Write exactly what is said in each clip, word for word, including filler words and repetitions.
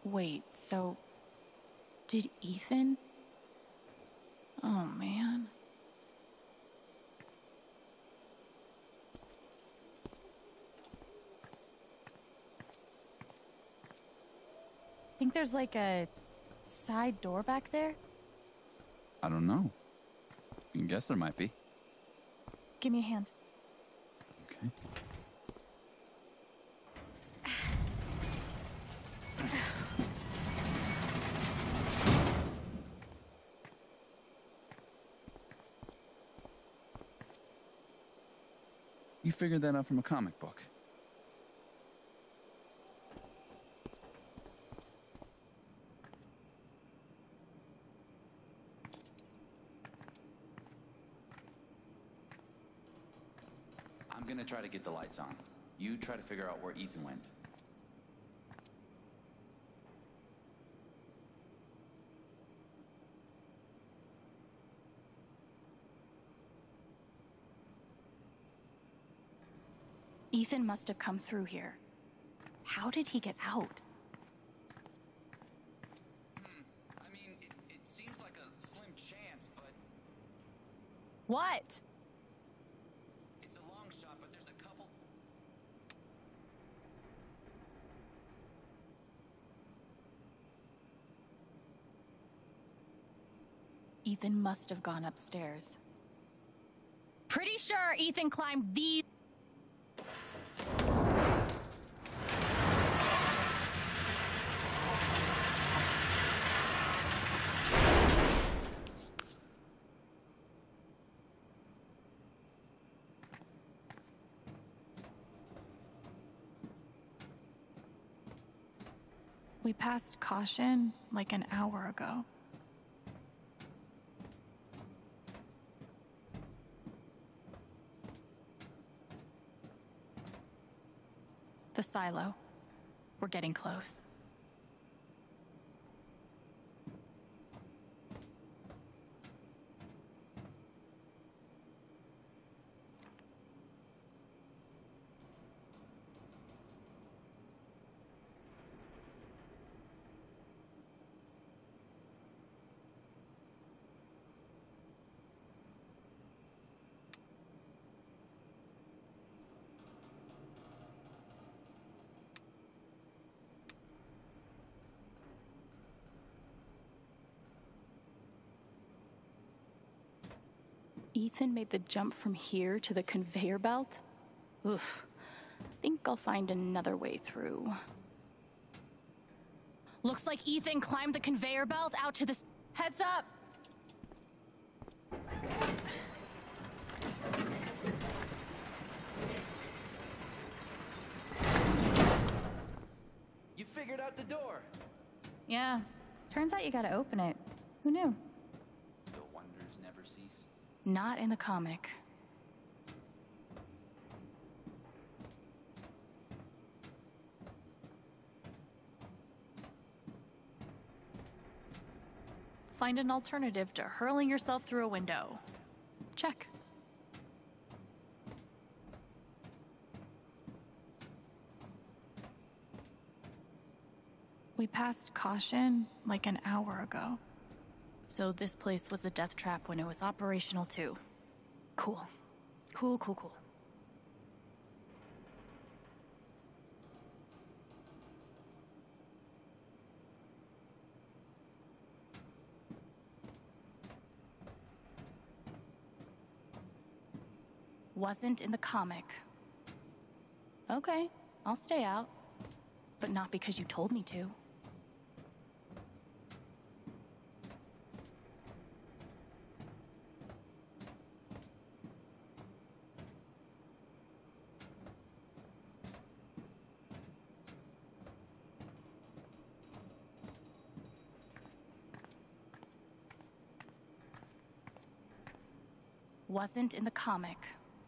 Wait, so... Did Ethan? Oh, man. Think there's like a side door back there? I don't know. You can guess there might be. Give me a hand. Okay. You figured that out from a comic book. I'm gonna try to get the lights on. You try to figure out where Ethan went. Ethan must have come through here. How did he get out? Hmm. I mean, it, it seems like a slim chance, but... What? It's a long shot, but there's a couple... Ethan must have gone upstairs. Pretty sure Ethan climbed these... We passed Caution like an hour ago. The silo. We're getting close. Ethan made the jump from here to the conveyor belt? Oof. Think I'll find another way through. Looks like Ethan climbed the conveyor belt out to the... Heads up! You figured out the door! Yeah. Turns out you gotta open it. Who knew? The wonders never cease. Not in the comic. Find an alternative to hurling yourself through a window. Check. We passed Caution like an hour ago. So this place was a death trap when it was operational too. Cool. Cool, cool, cool. Wasn't in the comic. Okay, I'll stay out. But not because you told me to. Wasn't in the comic.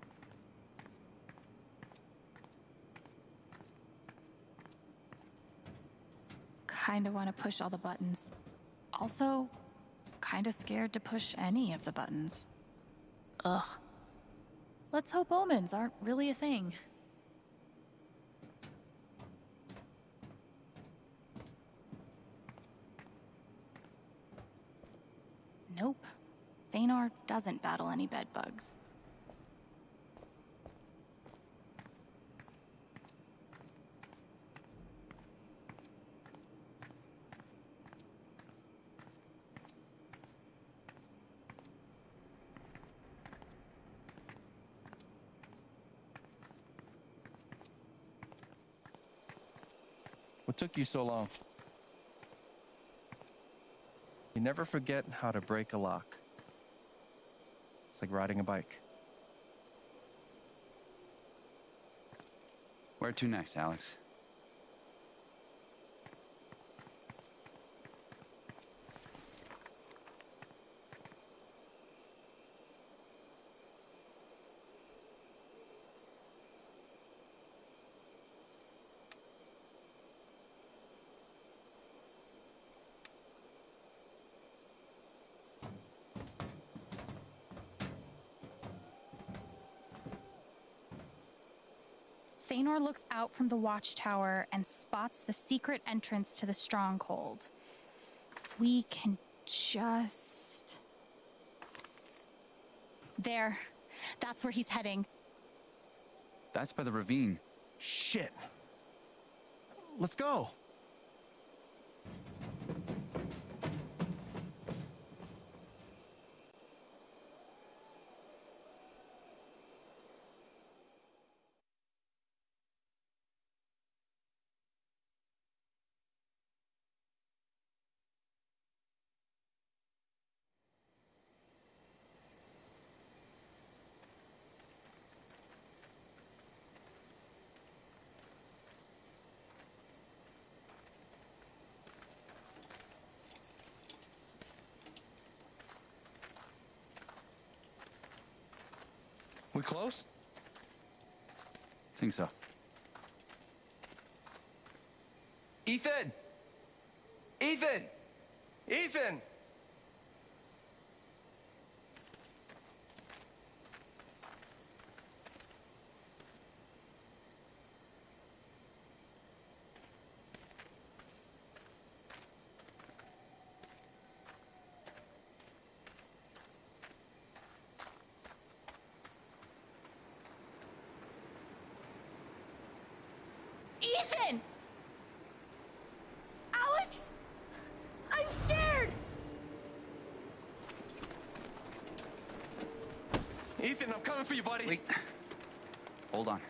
Kinda want to push all the buttons. Also, kinda scared to push any of the buttons. Ugh. Let's hope omens aren't really a thing. Nope. Thaynor doesn't battle any bed bugs. What took you so long? You never forget how to break a lock. It's like riding a bike. Where to next, Alex? Thaynor looks out from the watchtower and spots the secret entrance to the stronghold. If we can just... There. That's where he's heading. That's by the ravine. Shit. Let's go. We close? Think so. Ethan! Ethan! Ethan! Ethan! Alex! I'm scared! Ethan, I'm coming for you, buddy. Wait. Hold on.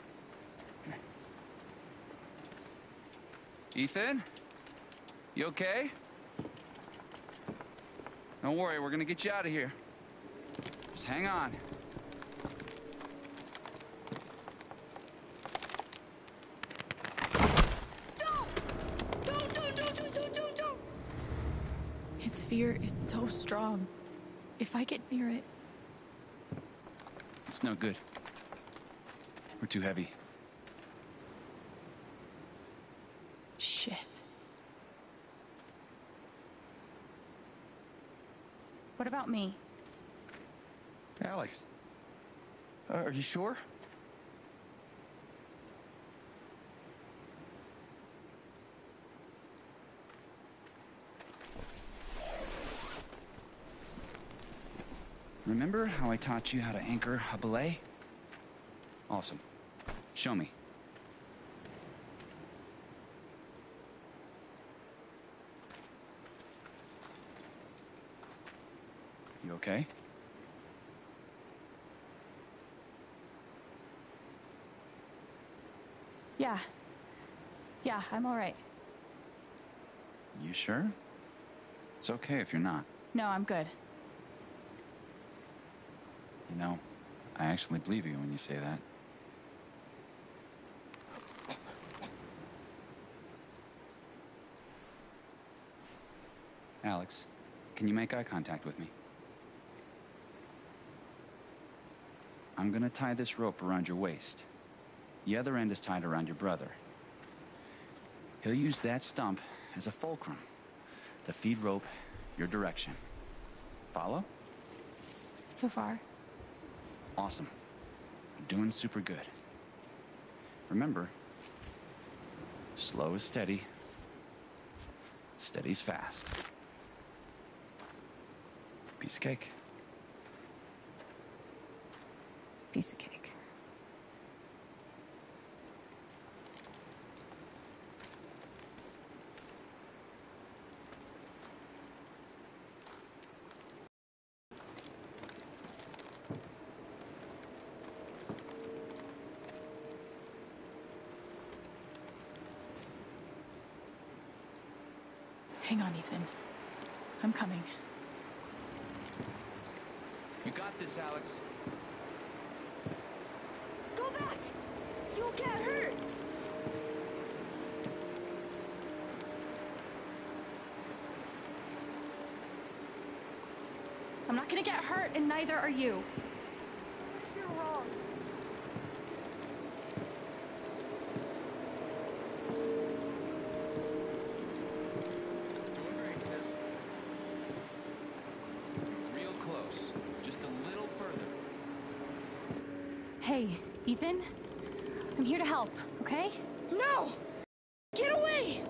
Ethan? You okay? Don't worry, we're gonna get you out of here. Just hang on. His fear is so strong. If I get near it... It's no good. We're too heavy. Shit. What about me? Alex. Uh, are you sure? Remember how I taught you how to anchor a belay? Awesome. Show me. You okay? Yeah. Yeah, I'm all right. You sure? It's okay if you're not. No, I'm good. You know, I actually believe you when you say that. Alex, can you make eye contact with me? I'm gonna tie this rope around your waist. The other end is tied around your brother. He'll use that stump as a fulcrum to feed rope your direction. Follow? So far. Awesome. You're doing super good. Remember, slow is steady, steady's fast. Piece of cake. Piece of cake. Hang on, Ethan. I'm coming. You got this, Alex. Go back! You'll get hurt! I'm not gonna get hurt, and neither are you. What if you're wrong? Doing great, sis. Real close. Just a little further. Hey, Ethan? I'm here to help, okay? No! Get away!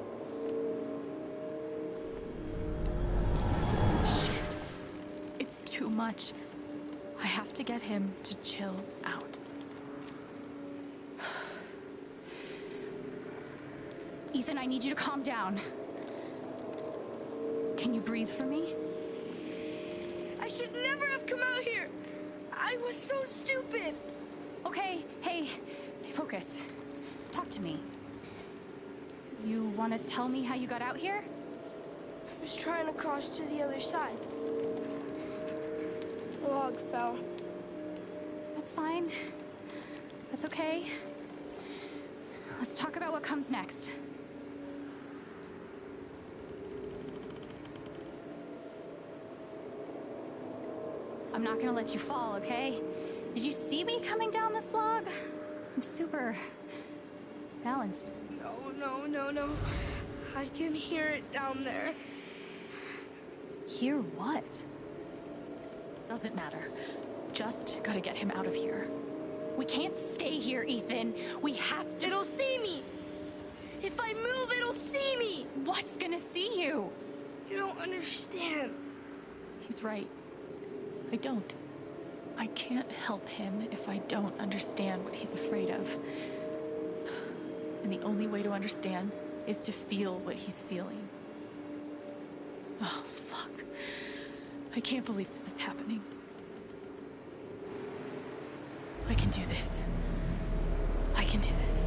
Shit. It's too much. I have to get him to chill out. Ethan, I need you to calm down. Can you breathe for me? I should never have come out here! I was so stupid! Okay, hey, hey, focus. Talk to me. You want to tell me how you got out here? I was trying to cross to the other side. The log fell. That's fine. That's okay. Let's talk about what comes next. I'm not gonna let you fall, okay? Did you see me coming down this log? I'm super balanced. No, no, no, no. I can hear it down there. Hear what? Doesn't matter. Just gotta get him out of here. We can't stay here, Ethan. We have to. It'll see me! If I move, it'll see me! What's gonna see you? You don't understand. He's right. I don't. I can't help him if I don't understand what he's afraid of. And the only way to understand is to feel what he's feeling. Oh, fuck. I can't believe this is happening. I can do this. I can do this.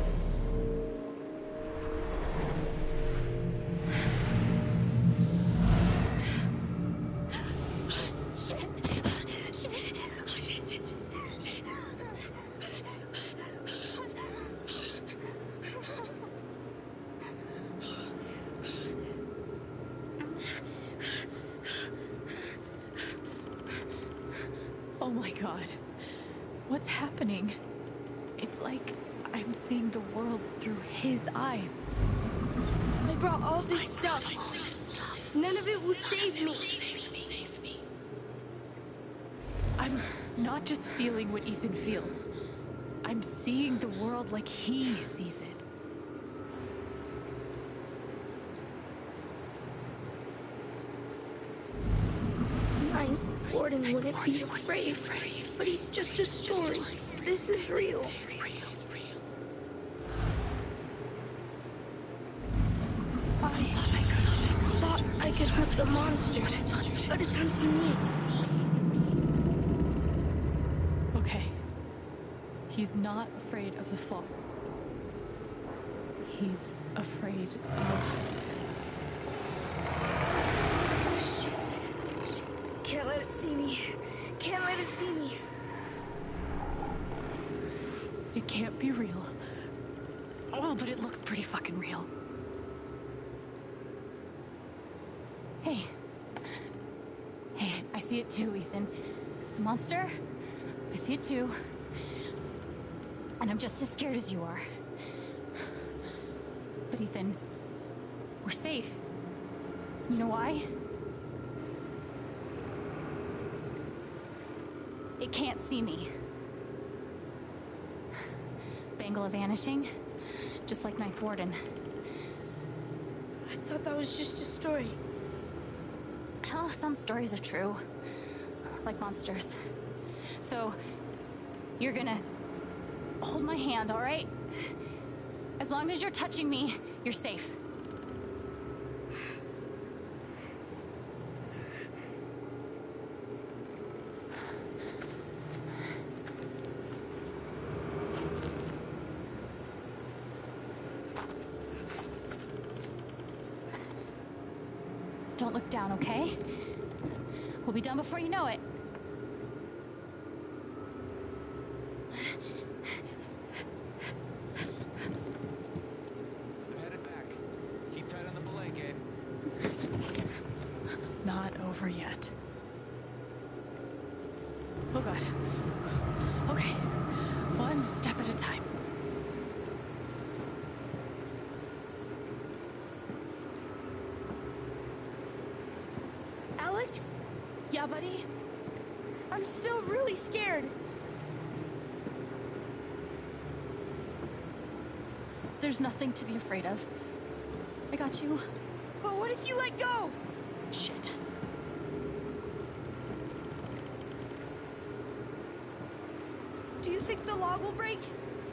Oh my god. What's happening? It's like I'm seeing the world through his eyes. I brought all this stuff. None of it will save me. I'm not just feeling what Ethan feels. I'm seeing the world like he sees it. Ninth Warden wouldn't be afraid, but he's just a story. This is real. I thought I could hurt the monster, but it's hunting me. Okay. He's not afraid of the fall. He's afraid of... Shit. Can't let it see me. Can't let it see me. It can't be real. Oh, but it looks pretty fucking real. Hey. Hey, I see it too, Ethan. The monster, I see it too. And I'm just as scared as you are. But Ethan, we're safe. You know why? It can't see me. Bangla vanishing, just like Ninth Warden. I thought that was just a story. Well, some stories are true. Like monsters. So, you're gonna hold my hand, all right? As long as you're touching me, you're safe. Don't look down, okay? We'll be done before you know it. I'm headed back. Keep tight on the belay, Gabe. Not over yet. Oh god. Okay. One step at a time. Alex? Yeah, buddy? I'm still really scared. There's nothing to be afraid of. I got you. But what if you let go? Shit. Do you think the log will break?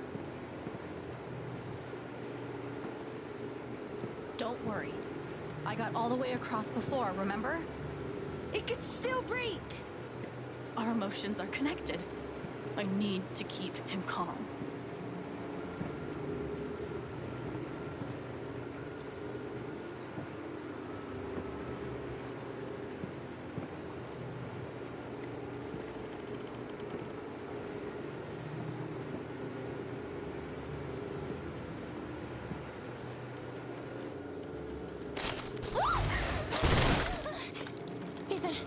Don't worry. I got all the way across before, remember? It could still break. Our emotions are connected. I need to keep him calm. Ethan!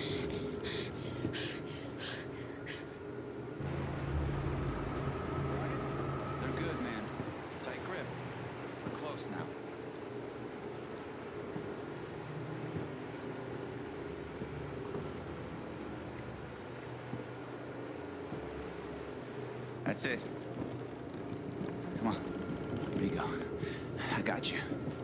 They're good, man. Tight grip. We're close now. That's it. Come on. Here you go. I got you.